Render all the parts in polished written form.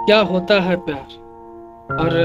क्या होता है प्यार और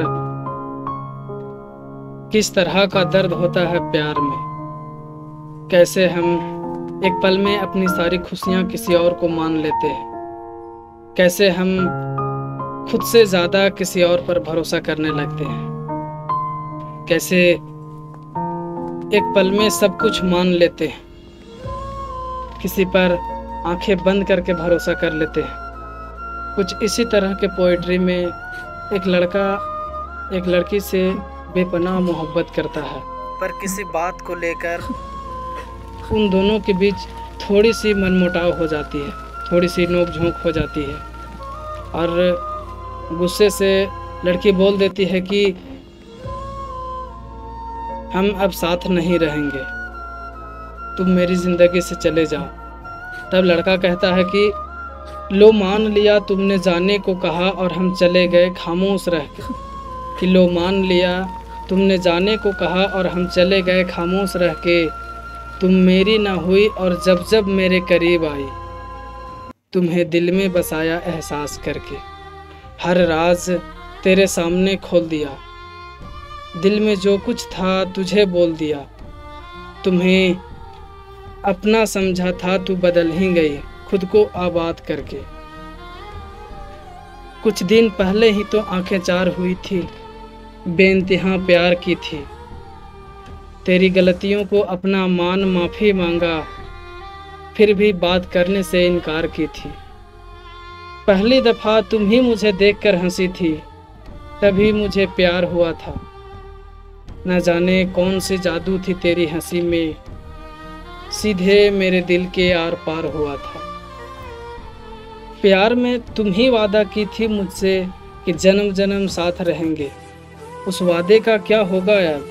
किस तरह का दर्द होता है प्यार में। कैसे हम एक पल में अपनी सारी खुशियाँ किसी और को मान लेते हैं। कैसे हम खुद से ज़्यादा किसी और पर भरोसा करने लगते हैं। कैसे एक पल में सब कुछ मान लेते हैं, किसी पर आंखें बंद करके भरोसा कर लेते हैं। कुछ इसी तरह के पोइट्री में एक लड़का एक लड़की से बेपनाह मोहब्बत करता है, पर किसी बात को लेकर उन दोनों के बीच थोड़ी सी मनमुटाव हो जाती है, थोड़ी सी नोक-झोंक हो जाती है और गुस्से से लड़की बोल देती है कि हम अब साथ नहीं रहेंगे, तुम मेरी ज़िंदगी से चले जाओ। तब लड़का कहता है कि लो मान लिया तुमने जाने को कहा और हम चले गए खामोश रह के। कि लो मान लिया तुमने जाने को कहा और हम चले गए खामोश रह के। तुम मेरी ना हुई और जब जब मेरे करीब आई, तुम्हें दिल में बसाया एहसास करके। हर राज तेरे सामने खोल दिया, दिल में जो कुछ था तुझे बोल दिया। तुम्हें अपना समझा था तू बदल ही गई, खुद को आबाद करके। कुछ दिन पहले ही तो आंखें चार हुई थी, बेइंतहा प्यार की थी। तेरी गलतियों को अपना मान माफ़ी मांगा, फिर भी बात करने से इनकार की थी। पहली दफ़ा तुम ही मुझे देखकर हंसी थी, तभी मुझे प्यार हुआ था। न जाने कौन सी जादू थी तेरी हंसी में, सीधे मेरे दिल के आर पार हुआ था। प्यार में तुम ही वादा की थी मुझसे कि जन्म जन्म साथ रहेंगे, उस वादे का क्या होगा यार।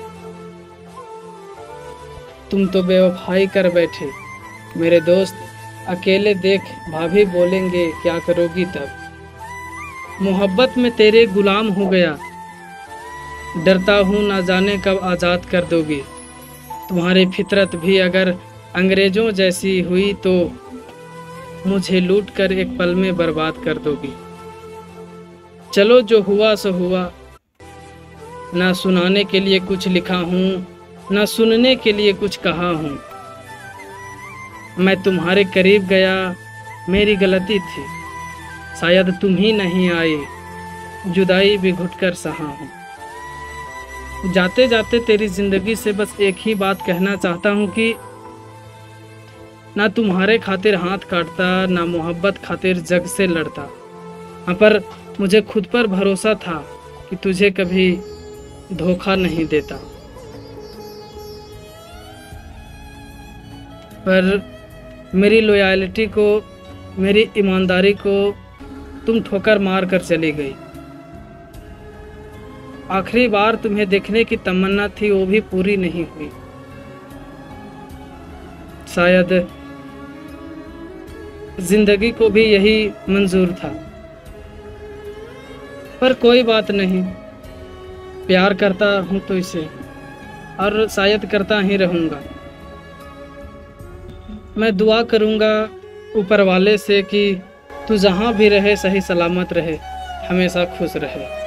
तुम तो बेवफाई कर बैठे मेरे दोस्त, अकेले देख भाभी बोलेंगे क्या करोगी तब। मोहब्बत में तेरे गुलाम हो गया, डरता हूँ ना जाने कब आज़ाद कर दोगी। तुम्हारी फितरत भी अगर अंग्रेज़ों जैसी हुई तो मुझे लूट कर एक पल में बर्बाद कर दोगी। चलो जो हुआ सो हुआ, ना सुनाने के लिए कुछ लिखा हूँ, ना सुनने के लिए कुछ कहा हूँ। मैं तुम्हारे करीब गया, मेरी गलती थी, शायद तुम ही नहीं आई, जुदाई भी घुटकर सहा हूँ। जाते जाते तेरी ज़िंदगी से बस एक ही बात कहना चाहता हूँ कि ना तुम्हारे खातिर हाथ काटता, ना मोहब्बत खातिर जग से लड़ता। हाँ, पर मुझे खुद पर भरोसा था कि तुझे कभी धोखा नहीं देता। पर मेरी लॉयल्टी को, मेरी ईमानदारी को तुम ठोकर मार कर चली गई। आखिरी बार तुम्हें देखने की तमन्ना थी, वो भी पूरी नहीं हुई। शायद जिंदगी को भी यही मंजूर था, पर कोई बात नहीं। प्यार करता हूँ तो इसे, और शायद करता ही रहूँगा। मैं दुआ करूँगा ऊपर वाले से कि तू जहाँ भी रहे सही सलामत रहे, हमेशा खुश रहे।